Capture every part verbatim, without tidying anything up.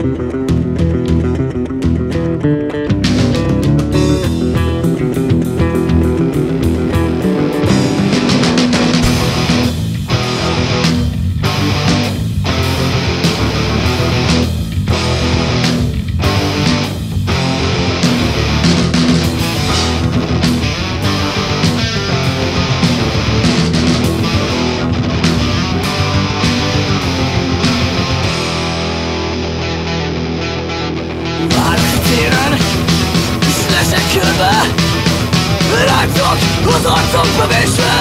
Rágtak az arcomba vésve.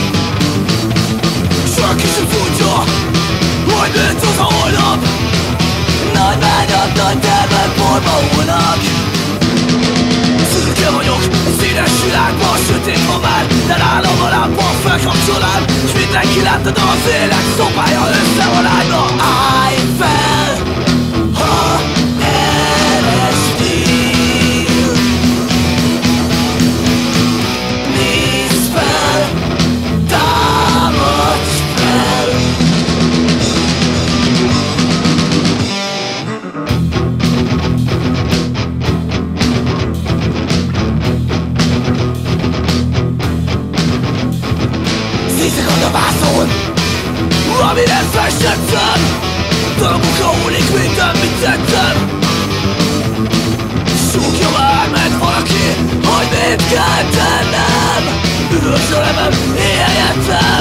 Senki sem tudja, hogy mit hoz a holnap. Nagy vágyak, nagy tervek porba hullnak. Szürke vagyok, színes világban, sötét van már, de nálam a lámpa felkapcsolám, s mindenki láttad az élet szobája összevarányba. Állj fel, ha erestél. Nézd fel, támadj fel. Szétszakad a vászon, amire festettem. Darabokra hullik minden, mit tettem. Súgja már meg valaki, hogy mit kell tennem. Üvölcsölemem, éjjeljettem.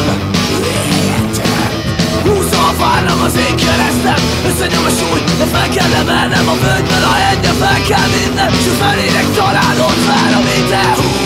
Húzza a várlam az én keresztem. Összenyom a súly, de fel kell emelnem a völgyben a hegyre, fel kell vinnem. S a felének talán ott vár a vétel.